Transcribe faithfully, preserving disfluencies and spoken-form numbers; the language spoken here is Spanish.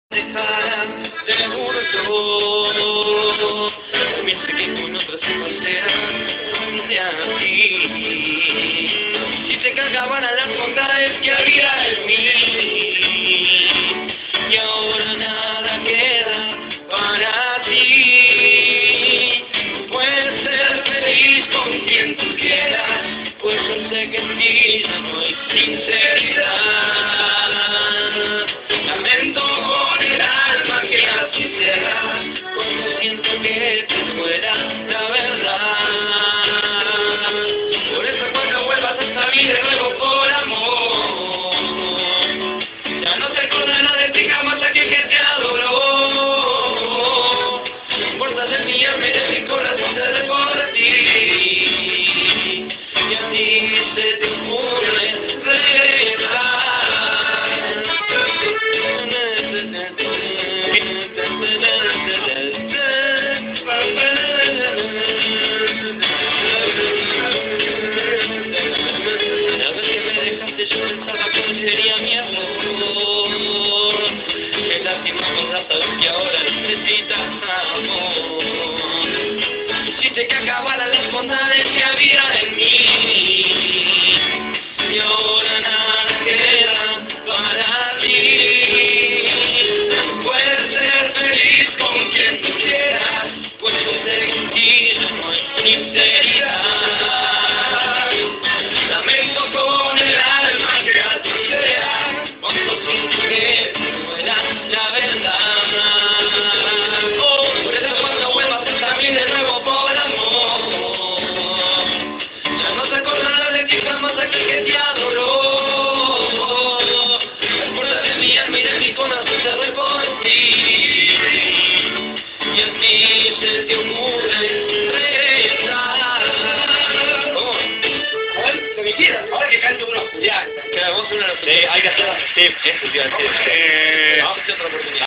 dejarán, seguro yo. Piensa que con otras cosas serán de aquí. Si te cargaban a las bondades que había en mí, y ahora nada queda para ti. Puedes ser feliz con quien tú quieras, pues yo sé que en ti ya no hay sinceridad. Lamento con el alma que así será, cuando siento que te fuera la verdad. Por eso cuando vuelvas a salir de nuevo por amor, ya no te acordarás de ti jamás aquel que te adoró. No importa de mi alma y de mi corazón te dé por ti, y a ti se te ocurre regresar. Yo pensaba que sería mi amor, qué lástima verdad saber que ahora necesitas amor. Hiciste que acabaran las bondades que había en mí, y ahora nada queda para ti. Puedes ser feliz con quien tú quieras, pues yo sé que en ti no hay sinceridad. Lamento con el alma que así sea, cuando siento que fuera la verdad. Oh, por eso cuando vuelvas a salir de nuevo por amor, ya no te acordarás de ti jamás aquel que te adoró. No importa de mi alma y de mi corazón te doy por ti, y a ti se te ocurre regresar. ¿Cómo? A ver, lo que quieras, ahora que cante uno. Ya, que vamos a una. Sí, hay que hacer. Sí, eso te iba a decir. Vamos a hacer otra oportunidad.